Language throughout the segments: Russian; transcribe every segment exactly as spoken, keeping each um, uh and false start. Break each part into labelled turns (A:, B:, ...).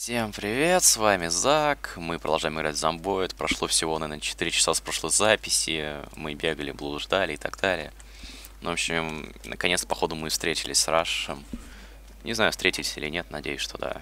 A: Всем привет, с вами Зак, мы продолжаем играть в Зомбоид. Прошло всего, наверное, четыре часа с прошлой записи, мы бегали, блуждали и так далее. Ну, в общем, наконец, походу, мы встретились с Рашем. Не знаю, встретились или нет, надеюсь, что да.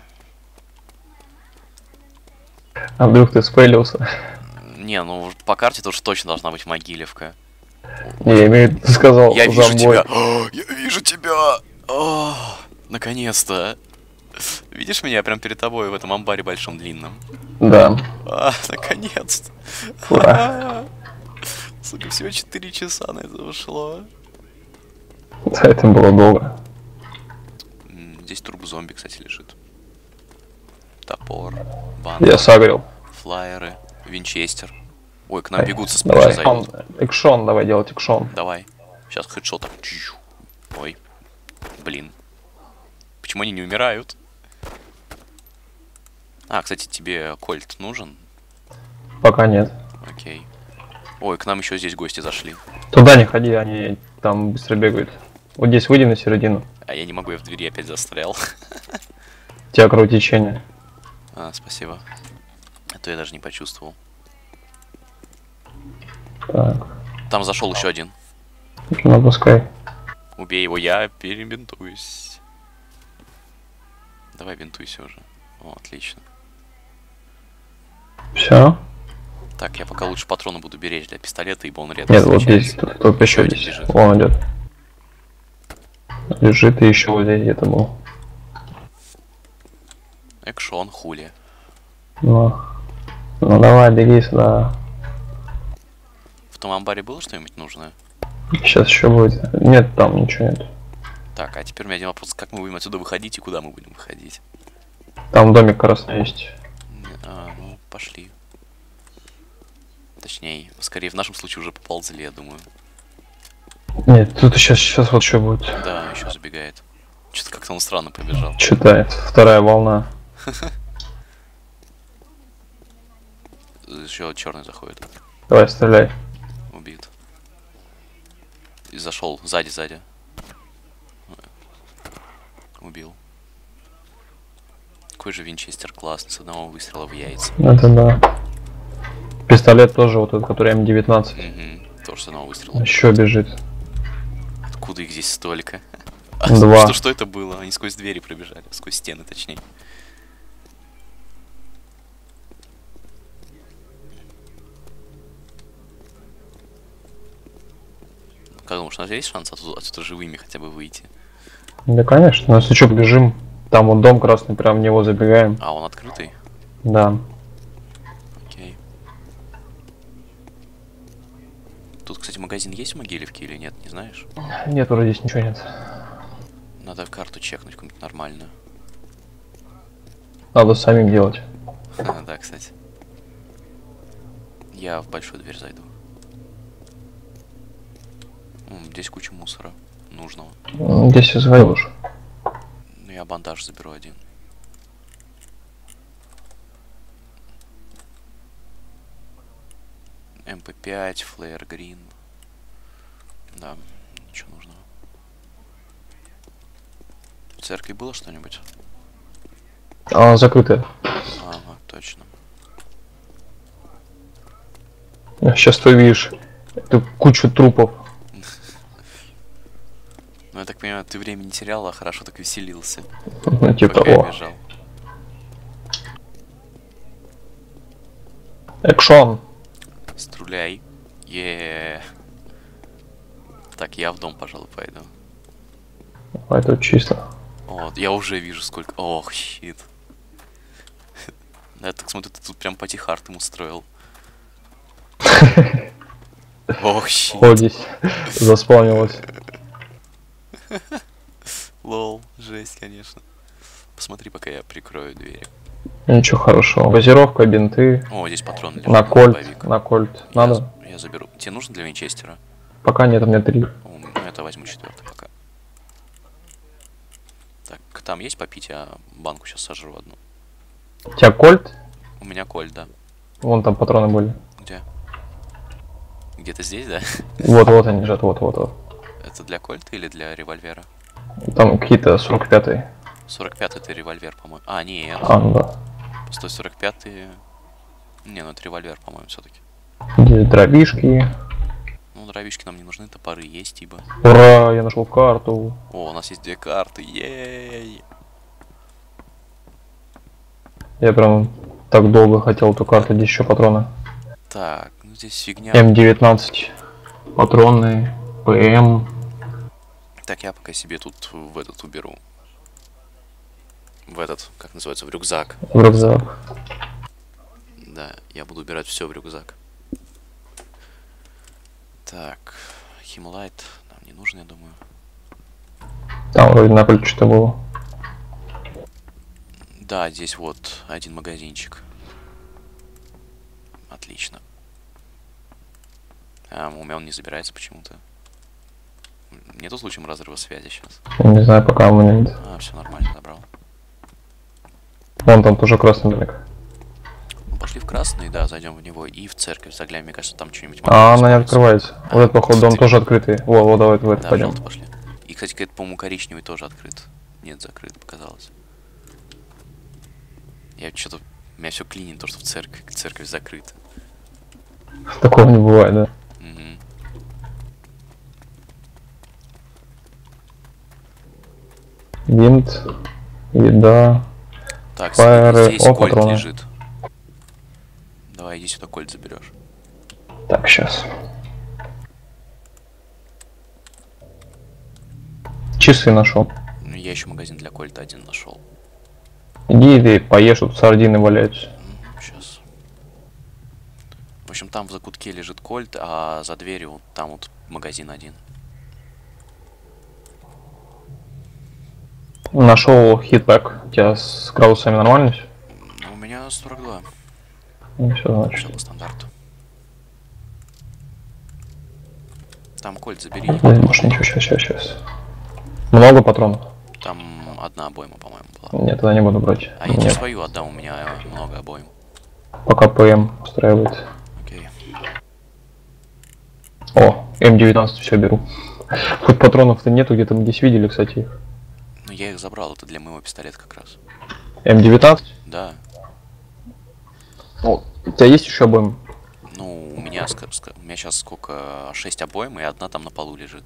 B: А вдруг ты спойлился?
A: Не, ну, по карте тут уж точно должна быть Могилевка.
B: Не, я имею в виду, ты сказал
A: Я вижу
B: зомбой.
A: тебя! О, я вижу тебя! О, наконец-то! Видишь меня прям перед тобой в этом амбаре большом длинном?
B: Да.
A: А, наконец-то.
B: Ура.
A: Сука, всего четыре часа на это ушло.
B: За это было долго.
A: М, Здесь труп зомби, кстати, лежит. Топор, банк,
B: Я сагрил.
A: флайеры, винчестер. Ой, к нам бегут со
B: Давай.
A: спряча зайдут.
B: Экшон, давай делать экшон.
A: Давай. Сейчас хедшотом. Чью. Ой. Блин. Почему они не умирают? А, кстати, тебе кольт нужен?
B: Пока нет.
A: Окей. Ой, к нам еще здесь гости зашли.
B: Туда не ходи, они там быстро бегают. Вот здесь выйди на середину.
A: А я не могу, я в двери опять застрял.
B: У тебя кровотечение.
A: А, спасибо. А то я даже не почувствовал.
B: Так.
A: Там зашел еще один.
B: Ну, пускай.
A: Убей его, я перебинтуюсь. Давай бинтуйся уже. О, отлично.
B: Все?
A: Так, я пока лучше патроны буду беречь для пистолета, ибо он редко
B: Нет, вот здесь.
A: встречается.
B: Тут, тут еще
A: один
B: здесь.
A: лежит.
B: Вон идет. Лежит и еще вот здесь где-то был.
A: Экшон, хули.
B: Ну. Ну давай, беги сюда.
A: В том амбаре было что-нибудь нужное?
B: Сейчас еще будет. Нет, там ничего нет.
A: Так, а теперь у меня один вопрос. Как мы будем отсюда выходить и куда мы будем выходить?
B: Там домик красный есть.
A: А, ну, пошли. Точнее, скорее в нашем случае уже поползли, я думаю.
B: Нет, тут сейчас, сейчас вот что будет.
A: Да, еще забегает. Что-то как-то он странно побежал.
B: Читает. Вторая волна.
A: Еще черный заходит.
B: Давай, стреляй.
A: Убит. И зашел сзади, сзади. Убил. Какой же винчестер классный, с одного выстрела в яйца.
B: Это да. Пистолет тоже вот этот, который эм девятнадцать.
A: Угу, тоже с одного выстрела.
B: Еще бежит.
A: Откуда их здесь столько?
B: Два.
A: Что, что это было? Они сквозь двери пробежали, сквозь стены, точнее. Как думаешь, у нас есть шанс отсюда, отсюда живыми хотя бы выйти?
B: Да, конечно. Ну, если что, бежим. Там вот дом красный, прям в него забегаем.
A: А, он открытый?
B: Да.
A: Окей. Тут, кстати, магазин есть в Могилевке или нет, не знаешь?
B: Нет, вроде здесь ничего нет.
A: Надо карту чекнуть какую-нибудь нормальную.
B: Надо самим делать.
A: А, да, кстати. Я в большую дверь зайду. М, Здесь куча мусора нужного.
B: М, Здесь извоил уже.
A: Ну, я бандаж заберу один. эм пэ пять, флеер грин. Да, ничего нужного. В церкви было что-нибудь?
B: А, закрытая.
A: Ага, точно.
B: Сейчас ты видишь эту кучу трупов.
A: Ну, я так понимаю, ты время не терял, а хорошо так веселился.
B: Ну, типа
A: Пока я
B: того.
A: бежал.
B: Экшон.
A: Стреляй. Е. Так, я в дом, пожалуй, пойду.
B: А это чисто.
A: Вот, я уже вижу сколько. Ох, щит. Я так смотрю, ты тут прям потихартым устроил. Ох, щит.
B: Вот здесь заспавнилось.
A: Лол, жесть, конечно. Посмотри, пока я прикрою двери.
B: Ничего хорошего. Газировка, бинты.
A: О, здесь патроны лежат.
B: На кольт.
A: дробовик.
B: На кольт.
A: Я,
B: Надо?
A: я заберу. Тебе нужно для винчестера?
B: Пока нет, у меня три.
A: О, ну это возьму четвертый пока. Так, там есть попить, я банку сейчас сожру одну.
B: У тебя кольт?
A: У меня кольт, да.
B: Вон там патроны были.
A: Где? Где-то здесь, да?
B: Вот, вот они лежат, вот, вот, вот.
A: Это для кольта или для револьвера?
B: Там какие-то сорок пятые.
A: сорок пятый это револьвер, по-моему. А, нет.
B: А, ну да.
A: сто сорок пятый. Не, ну это револьвер, по-моему, все-таки.
B: Здесь дробишки.
A: Ну, дробишки нам не нужны, топоры есть, ибо.
B: Ура, я нашел карту.
A: О, у нас есть две карты, ей!
B: Я прям так долго хотел эту карту, здесь еще патроны.
A: Так, ну здесь фигня.
B: эм девятнадцать. Патронные. ПМ.
A: Так, я пока себе тут в этот уберу. В этот, как называется, в рюкзак.
B: В рюкзак.
A: Да, я буду убирать все в рюкзак. Так, химлайт нам не нужен, я думаю.
B: Там вроде на ключ что-то было.
A: Да, здесь вот один магазинчик. Отлично. А, у меня он не забирается почему-то. Нету случаем разрыва связи сейчас.
B: Не знаю, пока у меня нет.
A: А, все нормально, забрал.
B: Вон там тоже красный домик.
A: Ну, пошли в красный, да, зайдем в него и в церковь заглянем. Мне кажется, там что-нибудь.
B: А, она не открывается.
A: А,
B: вот этот, походу, дом
A: кстати,
B: тоже открытый. Во, вот давай в это
A: да,
B: пойдем.
A: желтый пошли. И, кстати, какой-то, по-моему, коричневый тоже открыт. Нет, закрыт, показалось. Я что-то... Меня все клинит, то, что в церковь, церковь закрыта.
B: Такого не бывает, да?
A: Угу.
B: Винт, еда.
A: Так,
B: Фаеры.
A: здесь
B: О,
A: кольт
B: патроны.
A: лежит. Давай, иди сюда, кольт заберешь.
B: Так, сейчас. Часы нашел.
A: Ну, я еще магазин для кольта один нашел.
B: Иди ты поешь, тут сардины валяются.
A: Сейчас. В общем, там в закутке лежит кольт, а за дверью там вот магазин один.
B: Нашел хитпэк. У тебя с градусами нормально все?
A: Ну, у меня сорок два.
B: Ну, все,
A: Все
B: значит.
A: по стандарту. Там кольт забери.
B: Не может ничего, сейчас, сейчас, сейчас. Много патронов?
A: Там одна обойма, по-моему, была.
B: Нет, тогда не буду брать.
A: А я тебе
B: Нет.
A: свою отдам, у меня много обоим.
B: Пока ПМ устраивает.
A: Окей.
B: О, эм девятнадцать все беру. Хоть патронов-то нету, где-то мы здесь видели, кстати, их.
A: Ну, я их забрал, это для моего пистолета как раз.
B: эм девятнадцать?
A: Да.
B: О, у тебя есть еще обойм?
A: Ну, у меня, ска- ска- у меня сейчас сколько? шесть обоим, и одна там на полу лежит.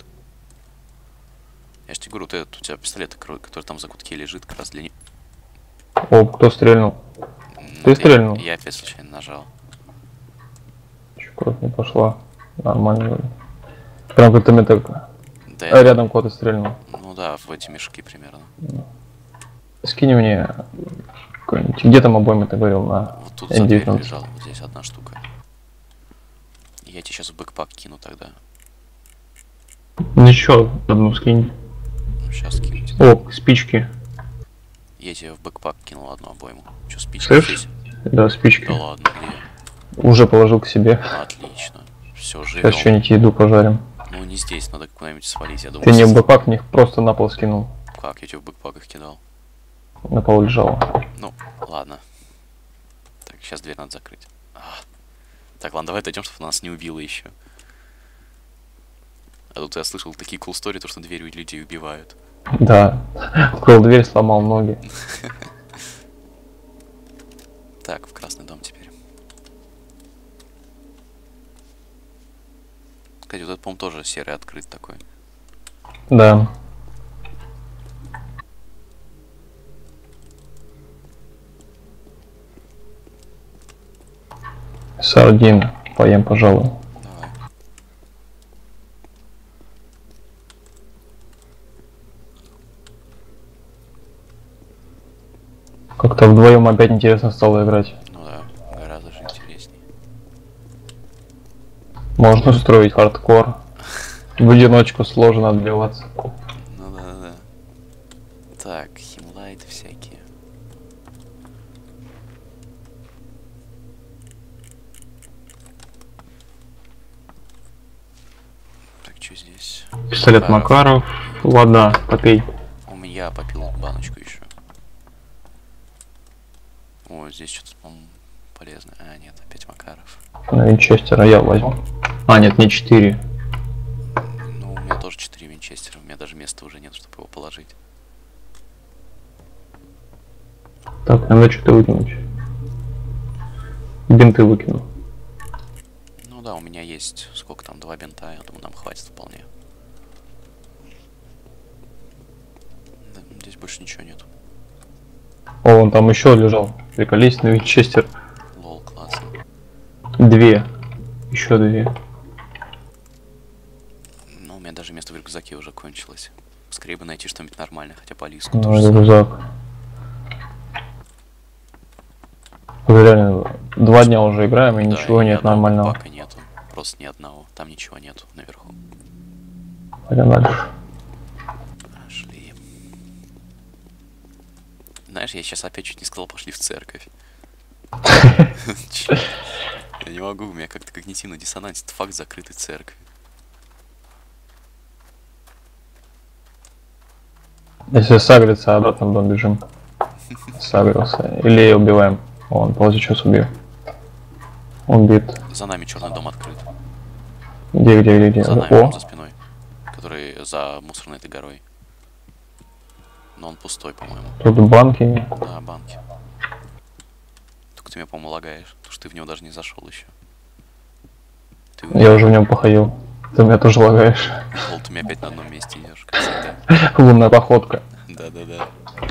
A: Я же тебе говорю, вот этот у тебя пистолет, который который там в закутке лежит, как раз для них.
B: О, кто стрельнул? Ты стрельнул?
A: Я, я опять случайно нажал.
B: Чё, кровь не пошла. Нормально вроде. Прям как-то мне так...
A: Да,
B: А,
A: я-
B: рядом кого-то стрельнул.
A: Ну да, в эти мешки примерно.
B: Скинь мне... какой-нибудь- Где там обоймы, ты говорил, на
A: Вот тут за
B: эм
A: дверью
B: девятнадцать?
A: лежала, вот здесь одна штука. Я тебе сейчас в бэкпак кину тогда.
B: Ну еще одну скинь.
A: Ну, сейчас кину тебе.
B: О, спички.
A: Я тебе в бэкпак кинул одну обойму. Че, спички
B: Слышишь?
A: здесь?
B: Да, спички.
A: Да ладно, где?
B: Уже положил к себе.
A: Отлично. Все,
B: Сейчас
A: живем.
B: что-нибудь еду пожарим.
A: Ну не здесь, надо куда-нибудь свалить, я думаю.
B: Ты не в
A: здесь-
B: бэкпак, мне их просто на пол скинул.
A: Как, я тебе в бэкпак их кидал?
B: На пол лежало.
A: Ну, ладно. Так, сейчас дверь надо закрыть. А. Так, ладно, давай отойдем, чтобы нас не убило еще. А тут я слышал такие cool story, то что дверью людей убивают.
B: Да. Открыл дверь, сломал ноги.
A: Так, в красный дом теперь. Кстати, вот этот, по-моему, тоже серый открыт такой.
B: Да. Сардины. Поем, пожалуй.
A: Давай.
B: Как-то вдвоем опять интересно стало играть.
A: Ну да, гораздо же интереснее.
B: Можно устроить хардкор. В одиночку сложно отбиваться.
A: Ну да, да, да. Так, химлайты всякие. Так, что здесь?
B: Пистолет Макаров. Вода, попей.
A: У меня попил баночку еще. О, здесь что-то, по-моему, полезное. А, нет, опять Макаров.
B: На винчестера я возьму. А, нет, не четыре.
A: Ну, у меня тоже четыре винчестера. У меня даже места уже нет, чтобы его положить.
B: Так, надо что-то выкинуть. Бинты выкину.
A: Ну да, у меня есть, сколько там, два бинта, я думаю, нам хватит вполне. Да, здесь больше ничего нет.
B: О, он там еще лежал. Приколистный винчестер.
A: Лол, классно.
B: Две. Еще две.
A: Ну, у меня даже место в рюкзаке уже кончилось. Скорее бы найти что-нибудь нормальное, хотя по лиску
B: Ну,
A: тоже.
B: рюкзак. Реально, два дня уже играем, и
A: Да,
B: ничего
A: и
B: нет
A: одного
B: нормального.
A: Пока нету. Просто ни одного. Там ничего нету наверху.
B: Пойдем дальше.
A: Пошли. Знаешь, я сейчас опять чуть не сказал, пошли в церковь. Я не могу, у меня как-то когнитивно диссонансит факт закрытой церкви.
B: Если сагрится, обратно в дом бежим. Сагрился. Или убиваем. Он ползучус убил. Убит.
A: За нами черный дом открыт.
B: Где, где, где, где?
A: За нами,
B: О!
A: прям за спиной. Который за мусорной этой горой. Но он пустой, по-моему.
B: Тут банки нет.
A: Да, банки. Только ты меня, по-моему, лагаешь. Потому что ты в него даже не зашел еще. Ты
B: Я уже в нем походил. Ты меня тоже лагаешь.
A: Лол, ты меня опять на одном месте идешь, как всегда.
B: Лунная походка.
A: Да-да-да.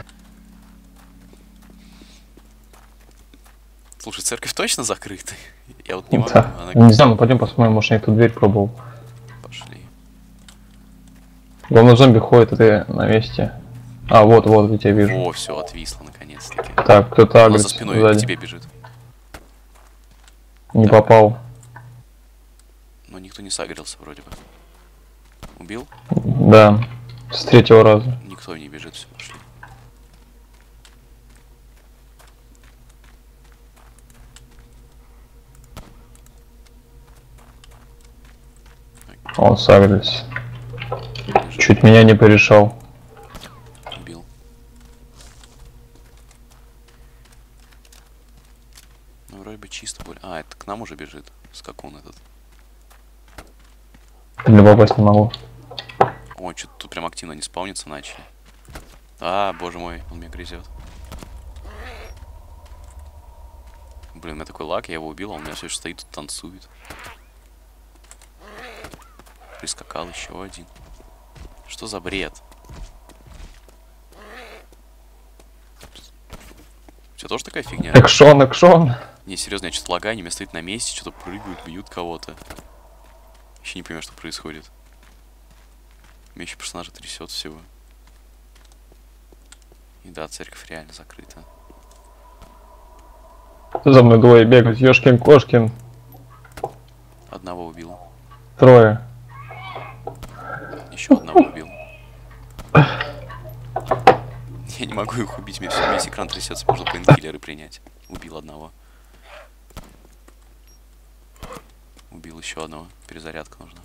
A: Слушай, церковь точно закрыта? Я вот не могу.
B: Да.
A: Она...
B: Не знаю, ну пойдем посмотрим, может я эту дверь пробовал.
A: Пошли.
B: Главное, зомби ходит, а ты на месте. А, вот, вот, я тебя вижу.
A: О, все, отвисло наконец-таки.
B: Так, кто-то
A: Она
B: агрится
A: за спиной
B: сзади.
A: к тебе бежит.
B: Не
A: Так.
B: попал.
A: Но никто не сагрился вроде бы. Убил?
B: Да. С третьего раза.
A: Никто не бежит, все, пошли.
B: Он сагрился.
A: Бежит.
B: Чуть меня не порешал.
A: Убил. Ну, вроде бы чисто более. А, это к нам уже бежит. Скакун этот.
B: Для попасть не могу.
A: Ой, что-то тут прям активно не спауниться начали. А, боже мой, он меня грызет. Блин, у меня такой лаг, я его убил, а он у меня все еще стоит, тут танцует. Прискакал еще один. Что за бред? У тебя тоже такая фигня?
B: Экшон, экшон.
A: Не, серьезно, я что-то лагаю, они у меня стоят на месте, что-то прыгают, бьют кого-то. Еще не понимаю, что происходит. У меня еще персонажа трясет всего. И да, церковь реально закрыта.
B: За мной двое бегают. Ёшкин, кошкин.
A: Одного убил.
B: Трое.
A: Еще одного убил. Я не могу их убить, мне все, весь экран трясется, можно пейнкиллеры принять. Убил одного. Убил еще одного. Перезарядка нужна.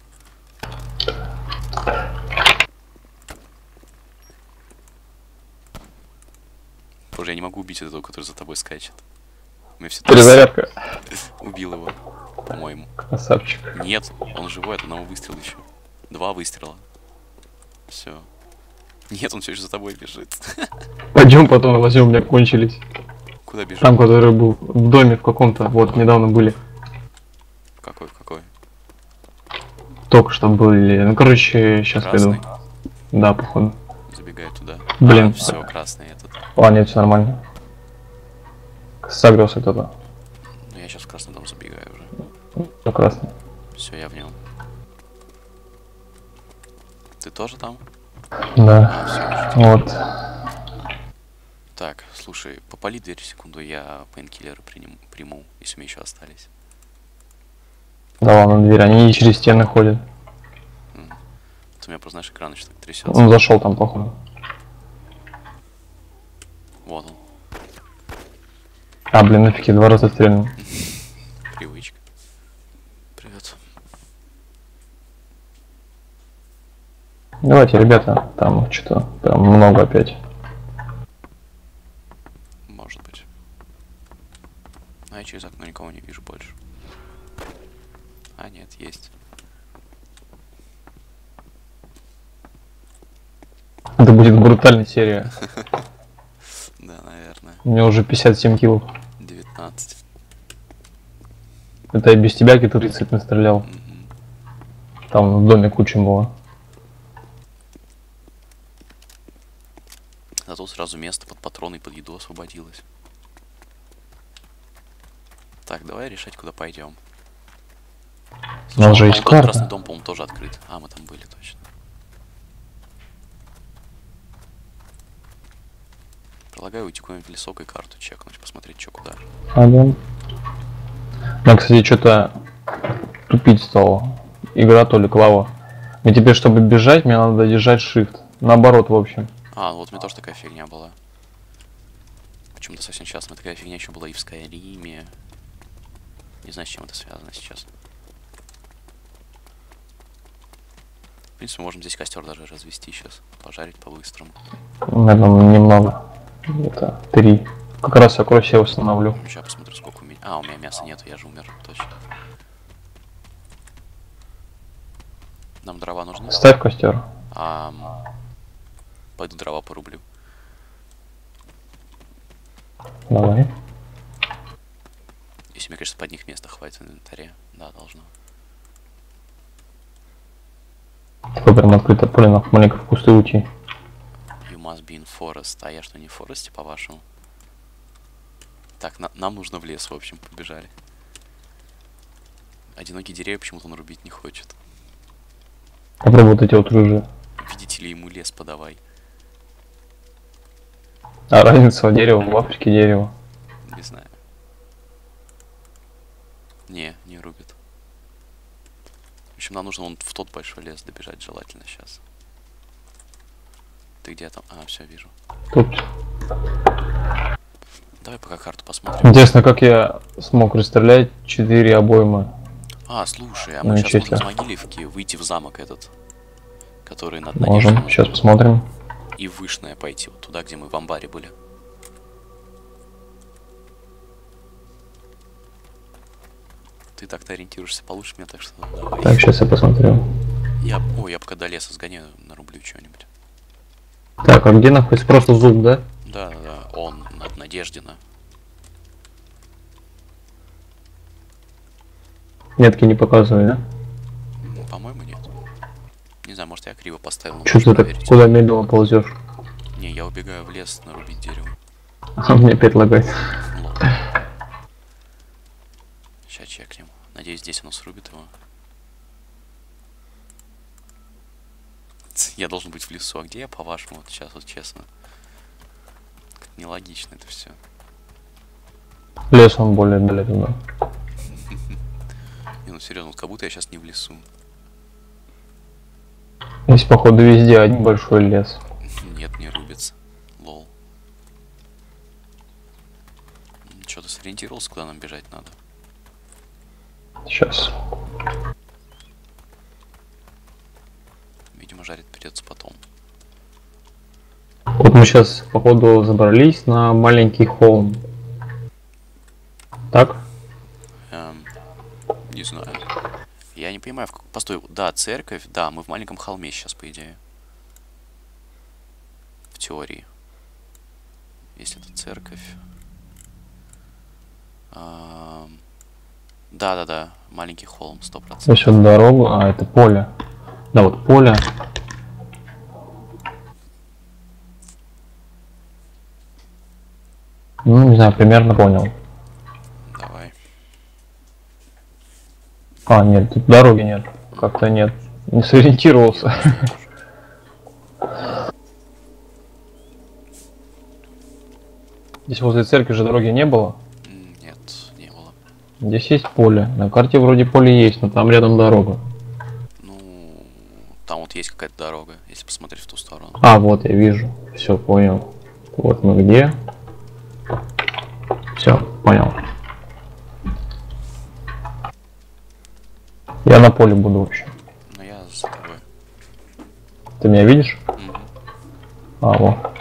A: Боже, я не могу убить этого, который за тобой скачет. У меня все
B: Перезарядка.
A: Убил его, по-моему.
B: Красавчик.
A: Нет, он живой, от одного выстрела еще. Два выстрела. Все. Нет, он все еще за тобой бежит.
B: Пойдем потом, возьмем, у меня кончились.
A: Куда бежит?
B: Там, который был в доме в каком-то, вот, недавно были.
A: В какой, в какой?
B: Только что были. Ну, короче, сейчас
A: Красный.
B: пойду. Да, походу.
A: Забегаю туда.
B: Блин.
A: А, все, красный этот.
B: А, нет, все нормально. Согрелся кто-то.
A: Ну, я сейчас в красный дом забегаю уже.
B: Все красный.
A: Все, я в нем. Ты тоже там?
B: Да.
A: А, все.
B: Вот.
A: Так, слушай, попали дверь секунду, я пейнкиллеры приним, приму, если у меня еще остались.
B: Да ладно, дверь. Они не через стены ходят.
A: М. Вот у меня просто, знаешь, экран еще так трясется.
B: Он зашел там, походу.
A: Вот он.
B: А, блин, нафиг, я два раза стрельнул.
A: Привычка. Привет.
B: Давайте, ребята, там что-то прям много опять.
A: Может быть. А я через окно никого не вижу больше. А, нет, есть.
B: Это будет брутальная серия.
A: Да, наверное.
B: У меня уже пятьдесят семь килов.
A: девятнадцать.
B: Это я без тебя где-то тридцать настрелял.
A: Мгм.
B: Там в доме куча было.
A: Зато сразу место под патроны и под еду освободилось. Так, давай решать, куда пойдем.
B: У нас же
A: а,
B: есть
A: вон тот красный
B: карта.
A: дом, по-моему, тоже открыт. А, мы там были точно. Предлагаю уйти куда-нибудь в лесок и карту чекнуть, посмотреть, что куда.
B: Ага. Ну, кстати, что-то тупить стало. Игра то ли клава. Мне теперь, чтобы бежать, мне надо держать shift. Наоборот, в общем.
A: А, ну вот у меня тоже такая фигня была. Почему-то совсем сейчас у меня такая фигня еще была и в Скайриме. Не знаю, с чем это связано сейчас. В принципе, можем здесь костер даже развести сейчас. Пожарить по-быстрому.
B: Наверное, немного. Это три. Как раз я кровь себе установлю.
A: Сейчас посмотрю, сколько у меня. А, у меня мяса нету, я же умер, точно. Нам дрова нужны?
B: Ставь костер.
A: А, пойду дрова порублю.
B: Давай.
A: Если мне, конечно, под них места хватит в инвентаре. Да, должно.
B: Такое прям открыто поле, на маленько в кусты уйти.
A: You must be in forest. А я что, не в форесте, по-вашему? Так, на нам нужно в лес, в общем, побежали. Одинокие деревья почему-то он рубить не хочет.
B: Попробуй вот эти вот рыжие.
A: Видите ли, ему лес подавай.
B: А разница в дерево, в Африке дерево.
A: Не знаю. Не, не рубит. В общем, нам нужно вон в тот большой лес добежать желательно сейчас. Ты где там? А, все, вижу.
B: Тут.
A: Давай пока карту посмотрим.
B: Интересно, как я смог расстрелять четыре обоймы.
A: А, слушай, а
B: Ну,
A: мы сейчас можем
B: честно.
A: с Могилевки выйти в замок этот, который над
B: Можем.
A: Надеждой,
B: Сейчас посмотрим.
A: и в Вышное пойти, вот туда, где мы в амбаре были. Ты так-то ориентируешься получше меня, так что давай.
B: Так, сейчас я посмотрю.
A: Я, ой, я пока до леса сгоняю, нарублю что-нибудь.
B: Так, а где находится просто зуб, да?
A: Да, да, да, он над Надеждина.
B: Метки не показывай, да?
A: М, По-моему, нет. Не знаю, может я криво поставил, но
B: Что ты
A: можешь
B: так
A: проверить.
B: куда медленно ползешь?
A: Не, я убегаю в лес нарубить дерево.
B: А мне опять лагает.
A: Лол. Сейчас чекнем. Надеюсь, здесь оно срубит его. Ц, я должен быть в лесу. А где я, по-вашему, вот сейчас, вот честно? Как нелогично это все.
B: Лес он более далеко туда.
A: Не, ну серьезно, вот как будто я сейчас не в лесу.
B: Здесь, походу, везде один большой лес.
A: Нет, не рубится. Лол. Что, ты сориентировался, куда нам бежать надо?
B: Сейчас.
A: Видимо, жарить придется потом.
B: Вот мы сейчас, походу, забрались на маленький холм. Так?
A: Эм, не знаю. Я не понимаю, в как... Постой, да, церковь, да, мы в маленьком холме сейчас, по идее. В теории. Если это церковь. Ам, Да-да-да, маленький холм, сто процентов.
B: Здесь вот дорога, а это поле. Да, вот поле. Ну, не знаю, примерно понял.
A: Давай.
B: А, нет, тут дороги нет. Как-то нет. Не сориентировался. Здесь возле церкви же дороги не было.
A: М, Нет, не было.
B: Здесь есть поле. На карте вроде поле есть, но там рядом дорога.
A: Ну, там вот есть какая-то дорога, если посмотреть в ту сторону.
B: А, вот я вижу. Все, понял. Вот мы где. Все, понял. Я на поле буду вообще.
A: Но я за тобой.
B: Ты меня видишь?
A: Мгм.
B: А, вот.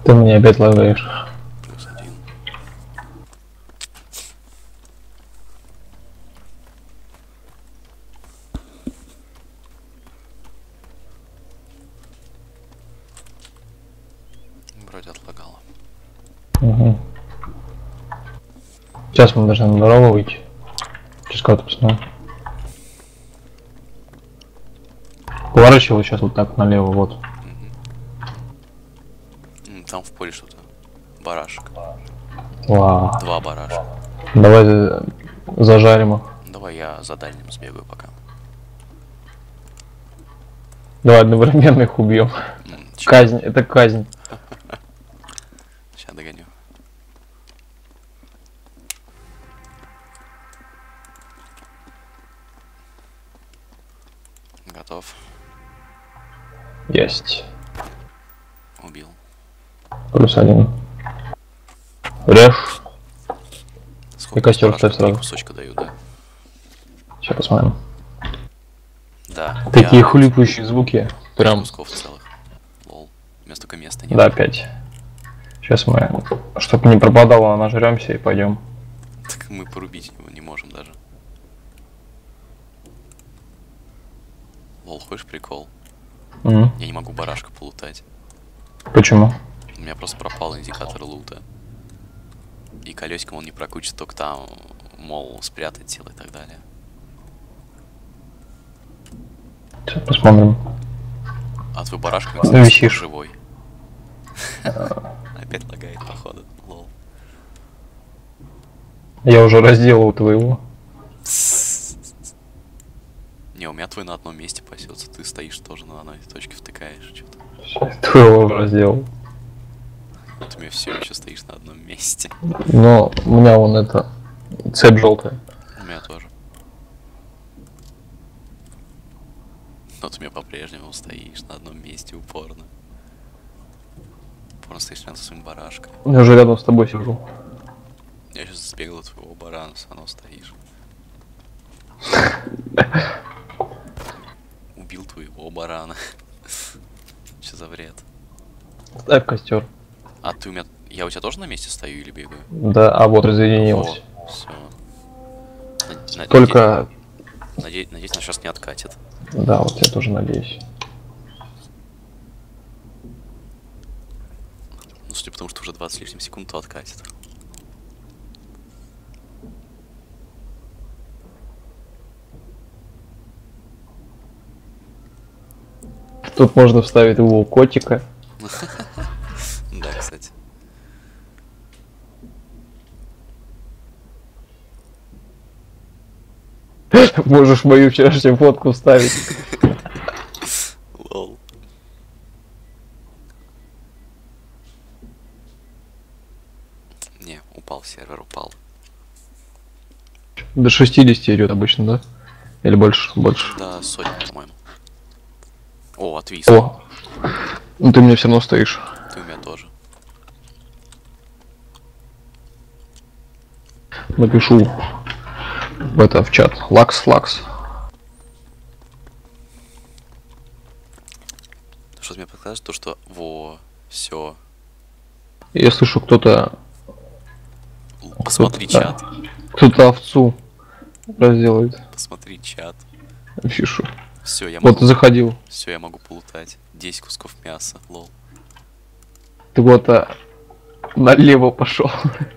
B: Ты меня опять лагаешь.
A: Плюс один. Вроде отлагало.
B: Угу. Сейчас мы должны на дорогу выйти. Через кого-то посмотрим. Поворачивал сейчас вот так налево, вот.
A: Угу. Там в поле что-то. Барашек.
B: Вау.
A: Два барашка.
B: Давай за- зажарим их.
A: Давай я за дальним сбегаю пока.
B: Давай одновременно их убьем.
A: М,
B: Казнь, это казнь.
A: Сейчас догоню. Готов.
B: Есть.
A: Убил.
B: Плюс один. Режь.
A: Сколько
B: костер
A: барашков?
B: ставь
A: Три
B: сразу.
A: кусочка даю, да?
B: Сейчас посмотрим.
A: Да.
B: Такие
A: я-
B: хлюпающие звуки. Прям.
A: Кусков целых. Лол. У меня столько места нет.
B: Да, пять. Сейчас мы, чтобы не пропадало, нажремся и пойдем.
A: Так мы порубить его не можем даже. Лол, хочешь прикол?
B: М.
A: Я не могу барашка полутать.
B: Почему?
A: У меня просто пропал индикатор лута. И колесиком он не прокрутит, только там, мол, спрятать тело и так далее.
B: Сейчас посмотрим.
A: А твой барашка,
B: Ну,
A: кстати,
B: висишь.
A: живой. Опять лагает, походу. Лол.
B: Я уже разделал твоего.
A: Не, у меня твой на одном месте пасется. Ты стоишь тоже на одной точке, втыкаешь что-то.
B: Твоего уже разделал.
A: Вот у меня все еще стоишь на одном месте.
B: Но у меня вон это цепь желтая.
A: У меня тоже. Вот у меня по-прежнему стоишь на одном месте упорно. Упорно стоишь рядом со своим барашком.
B: Я уже рядом с тобой сижу.
A: Я сейчас сбегал от твоего барана, все равно стоишь. Убил твоего барана. Че за вред?
B: Ставь костер.
A: А ты у меня... Я у тебя тоже на месте стою или бегаю?
B: Да, а вот разъединилось.
A: Все.
B: Только...
A: Надеюсь, надеюсь, нас сейчас не откатит.
B: Да, вот я тоже надеюсь.
A: Ну, судя по тому, что уже двадцать с лишним секунд, то откатит.
B: Тут можно вставить его котика.
A: Да, кстати.
B: Можешь мою вчерашнюю фотку вставить.
A: Лол. Не, упал сервер, упал.
B: До шестидесяти идет обычно, да? Или больше? Больше.
A: Да, сотня, по-моему. О, отвис.
B: О! Ну ты мне все равно стоишь.
A: Ты у меня тоже.
B: Напишу в это в чат. Лакс, лакс.
A: Что-то мне подсказывает, то что... Во, все.
B: Я слышу, кто-то...
A: Посмотри
B: кто-то-
A: чат.
B: Кто-то овцу разделает.
A: Посмотри чат.
B: Пишу.
A: Все, я
B: Вот
A: могу...
B: заходил.
A: Все, я могу полутать. десять кусков мяса, лол.
B: Ты вот а, налево пошел.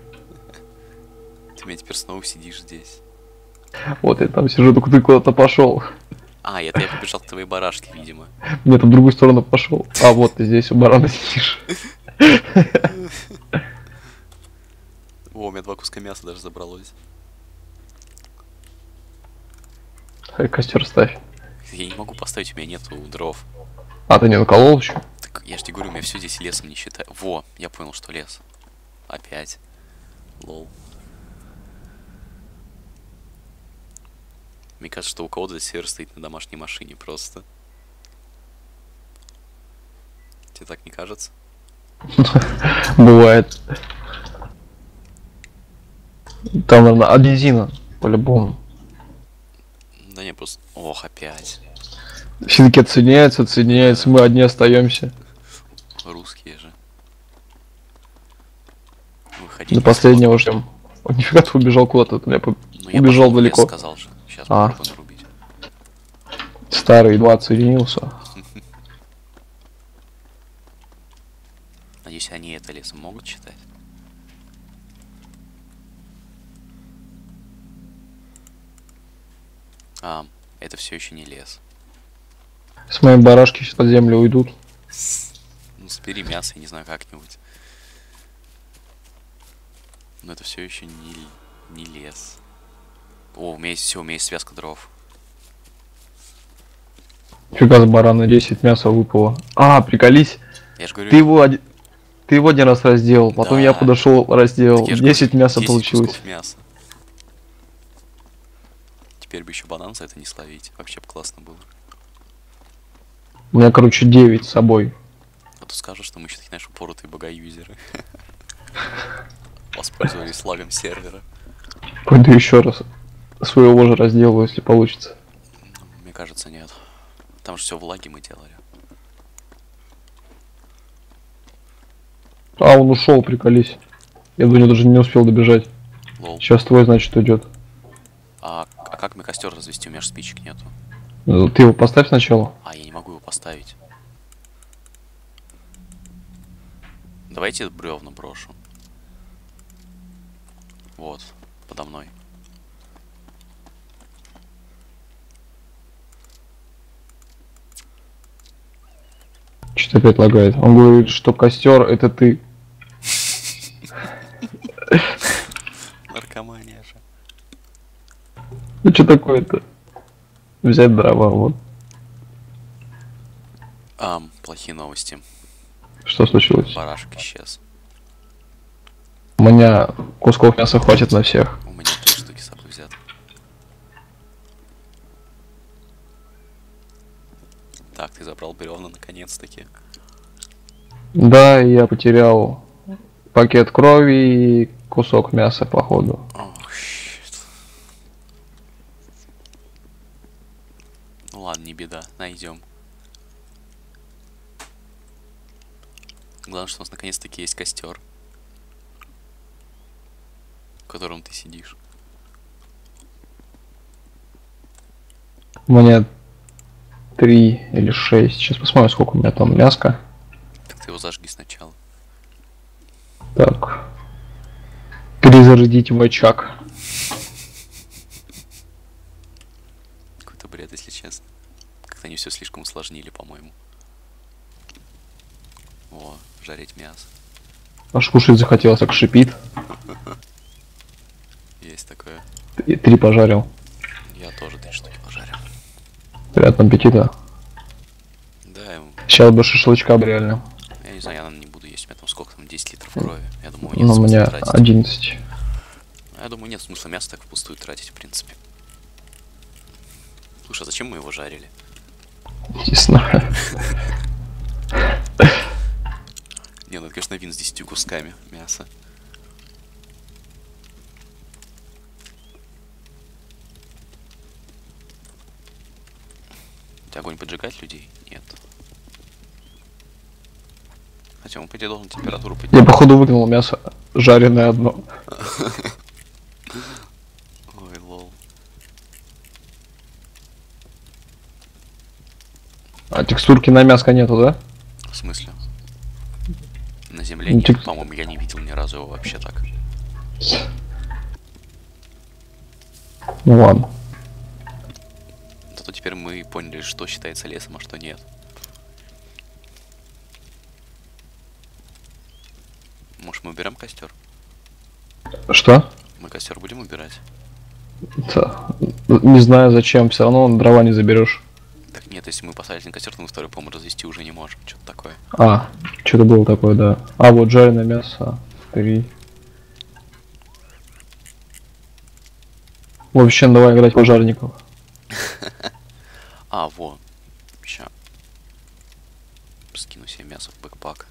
A: Ты меня теперь снова сидишь здесь.
B: Вот я там сижу, только ты куда-то пошел.
A: А, это я побежал к твоей барашке, видимо.
B: Мне там в другую сторону пошел. А вот ты здесь у барана сидишь.
A: О, у меня два куска мяса даже забралось.
B: Хай костер ставь.
A: Я не могу поставить, у меня нету дров.
B: А ты не наколол еще?
A: Так я ж тебе говорю, у меня все здесь лесом не считаю. Во, я понял, что лес. Опять. Лол. Мне кажется, что у кого-то сервер стоит на домашней машине просто. Тебе так не кажется?
B: Бывает. Там, наверное, от бензина, по-любому.
A: Да не, просто... Ох, опять.
B: Все таки отсоединяются, отсоединяются, мы одни остаемся.
A: Русские же. Выходить
B: До последнего ждем. О, нифига ты убежал куда-то, ты меня по-
A: Ну, я
B: убежал
A: пошел в лес,
B: далеко.
A: сказал же. Сейчас
B: А.
A: попробуем нарубить.
B: Старый едва отсоединился.
A: Надеюсь, они это лесом могут читать. А, это все еще не лес.
B: С моей барашки сейчас под землю уйдут.
A: Ну, собери мясо, я не знаю, как-нибудь. Но это все еще не, не лес. О, у меня есть все, у меня есть связка дров.
B: Фига с барана, десять мяса выпало. А, приколись.
A: Я же говорю,
B: Ты его один... Ты его один раз разделал, потом
A: Да.
B: я подошел, разделал.
A: так я же
B: десять
A: говорю,
B: мяса
A: десять
B: получилось.
A: кусков мяса. Теперь бы еще банан за это не словить. Вообще бы классно было.
B: У меня, короче, девять с собой.
A: А то скажешь, что мы еще такие, знаешь, упоротые бога-юзеры. Воспользовались лагом сервера.
B: Пойду еще раз своего же разделаю, если получится.
A: Мне кажется, нет. Там же все в лаге мы делали.
B: А, он ушел, приколись. Я до него даже не успел добежать.
A: Лол.
B: Сейчас твой, значит, уйдет.
A: А, а как мне костер развести? У меня же спичек нету.
B: Ты его поставь сначала.
A: А, я не могу его поставить. Давайте бревна брошу. Вот, подо мной.
B: Что-то опять лагает. Он говорит, что костер это ты.
A: Наркомания же.
B: Ну что такое-то? Взять дрова, вот.
A: Ам, плохие новости.
B: Что случилось?
A: Барашек исчез.
B: У меня кусков мяса хватит на всех.
A: У меня три штуки с собой взят. Так, ты забрал бревна наконец-таки.
B: Да, я потерял пакет крови и кусок мяса, походу.
A: Ох, щит. Ну ладно, не беда, найдем. Главное, что у нас наконец-таки есть костер, в котором ты сидишь.
B: У меня три или шесть. Сейчас посмотрим, сколько у меня там мяска.
A: Так ты его зажги сначала.
B: Так. Перезарядить в очаг.
A: Какой-то бред, если честно. Как-то они все слишком усложнили, по-моему. О, жарить мясо.
B: Аж кушать захотелось, так шипит.
A: Есть такое.
B: И три пожарил.
A: Я тоже три штуки пожарил.
B: Приятного аппетита.
A: Да, ему-
B: Сейчас бы шашлычка бы реально.
A: я не знаю, я, наверное, не буду есть. У меня там сколько там, десять литров крови. Я думаю, нет
B: Но у
A: смысла
B: меня
A: тратить.
B: одиннадцать.
A: Я думаю, нет смысла мясо так впустую тратить, в принципе. Слушай, а зачем мы его жарили?
B: Не знаю.
A: Не, ну это, конечно, вин с десятью кусками мяса. У тебя огонь поджигать людей? Нет. Хотя он, по идее, должен температуру
B: Я
A: поднять.
B: походу выкинул мясо жареное одно.
A: Ой, лол.
B: А текстурки на мяско нету, да?
A: В смысле? На земле
B: Ну,
A: нет,
B: тек-
A: по-моему, я не видел ни разу его вообще так.
B: Ну ладно.
A: Зато теперь мы поняли, что считается лесом, а что нет. Может, мы уберем костер?
B: Что?
A: Мы костер будем убирать?
B: Это... Не знаю зачем, все равно дрова не заберешь.
A: Так нет, если мы поставили один костер, то мы второй, по-моему, развести уже не можем. Что-то такое.
B: А, что-то было такое, да. А вот жареное мясо. Три. В общем, давай играть в пожарников.
A: А, во. Ща. Скину себе мясо в бэкпак.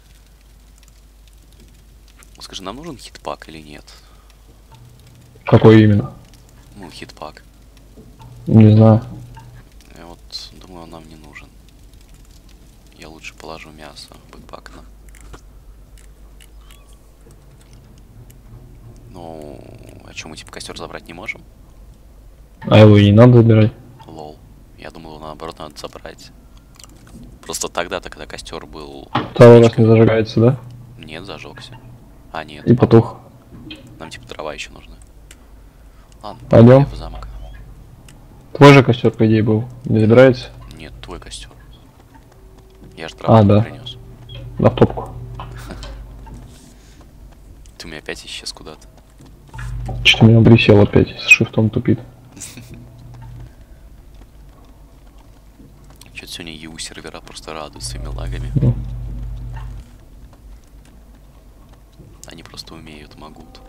A: Скажи, нам нужен хитпак или нет?
B: Какой именно?
A: Ну, хитпак.
B: Не знаю.
A: Я вот думаю, он нам не нужен. Я лучше положу мясо в бэкпак. На. Ну, а чё, мы типа костер забрать не можем?
B: А его и не надо забирать.
A: Лол. Я думал, его наоборот надо забрать. Просто тогда-то, когда костер был...
B: Второй раз не зажигается, да?
A: Нет, зажегся. А, нет.
B: И потух.
A: Нам типа дрова еще нужны. Ладно,
B: пойдем
A: в замок.
B: Твой же костер, по идее, был. Не забирается?
A: Нет, твой костер. Я же дрова
B: а, да.
A: принес.
B: На топку.
A: Ты у меня опять исчез куда-то.
B: Что-то меня присел опять, с шифтом тупит.
A: Что-то сегодня ю сервера просто радуют своими лагами.
B: Ну.
A: Они просто умеют, могут.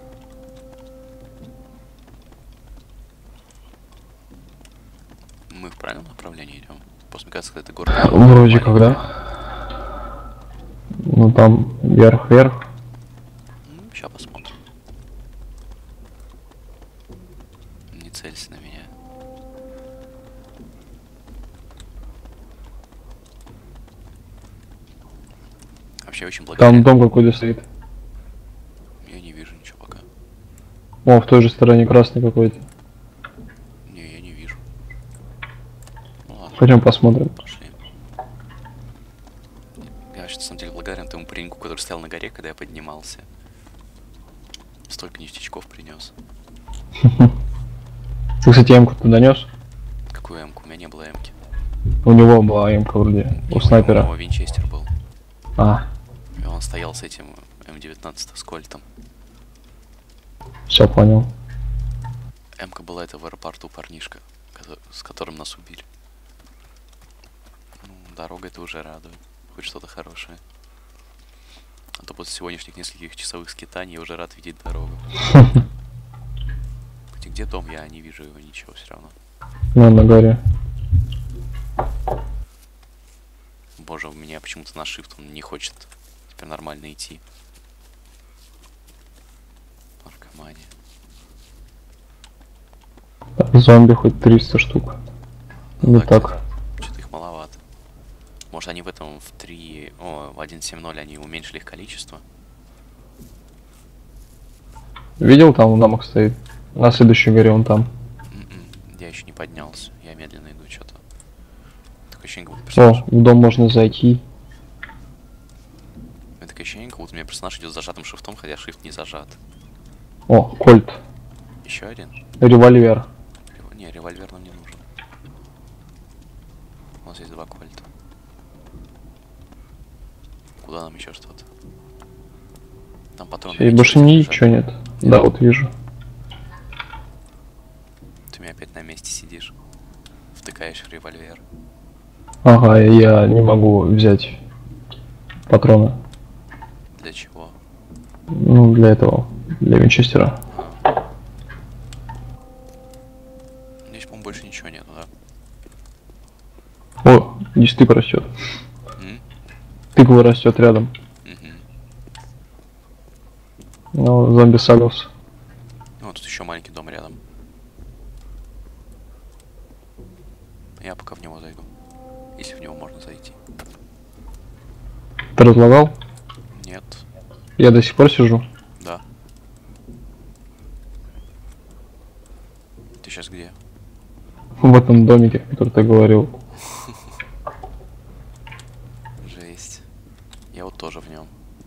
A: Мы в правильном направлении идем. Просто мне кажется, когда ты город...
B: Вроде как, да. Ну там вверх-вверх.
A: Ну, сейчас посмотрим. Не целься на меня. Вообще очень благодарен.
B: Там дом какой-то стоит.
A: Я не вижу ничего пока.
B: О, в той же стороне красный какой-то.
A: Не, я не вижу. Ну ладно.
B: Пойдем посмотрим.
A: Пошли. Я вообще на самом деле благодарен тому пареньку, который стоял на горе, когда я поднимался. Столько ништячков принес.
B: Ты, кстати, эмку-то донес?
A: Какую эмку? У меня не было эмки.
B: У него была эмка вроде, у снайпера.
A: У него винчестер был.
B: А.
A: И он стоял с этим эм девятнадцать с кольтом.
B: Все понял.
A: Эмка была это в аэропорту парнишка, с которым нас убили. Ну, дорога это уже радует. Хоть что-то хорошее. А то после сегодняшних нескольких часовых скитаний я уже рад видеть дорогу. Хотя где дом, я не вижу его ничего все равно.
B: Ну, на горе.
A: Боже, у меня почему-то на shift он не хочет теперь нормально идти. Наркомания.
B: Зомби хоть триста штук.
A: Ну,
B: Не
A: да,
B: так.
A: Что-то их маловато. Может они в этом в три... О, в один семь ноль они уменьшили их количество?
B: Видел, там замок стоит? На следующей горе он там.
A: М-м, я еще не поднялся. Я медленно иду что-то. Такое ощущение, как будто персонаж...
B: О, в дом можно зайти.
A: Это такое ощущение, как будто у меня персонаж идет с зажатым шифтом, хотя шифт не зажат.
B: О, кольт.
A: Еще один?
B: Револьвер.
A: Рев... Не, револьвер нам не нужен. У нас есть два кольта. Куда нам еще что-то? Там патроны.
B: И больше ничего нет. нет. Да, вот вижу.
A: Ты у меня опять на месте сидишь. Втыкаешь в револьвер.
B: Ага, я не могу взять патроны.
A: Для чего?
B: Ну, для этого. Для винчестера.
A: А. Здесь, по-моему, больше ничего нету, да?
B: О, здесь тыква растет.
A: М?
B: Тыква растет рядом.
A: Угу.
B: Ну, зомби сагался.
A: Ну, тут еще маленький дом рядом. Я пока в него зайду. Если в него можно зайти.
B: Ты разлагал?
A: Нет.
B: Я до сих пор сижу.
A: Да. Ты сейчас где?
B: В этом домике, который ты говорил.
A: Жесть. Я вот тоже в нем.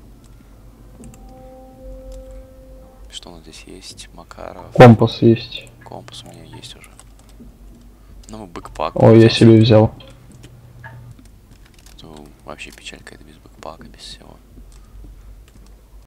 A: Что у нас здесь есть? Макаров.
B: Компас есть.
A: Компас у меня есть уже. Ну, мы бэкпак.
B: О, я себе взял.
A: То вообще печаль какая-то без бэкпака, без всего.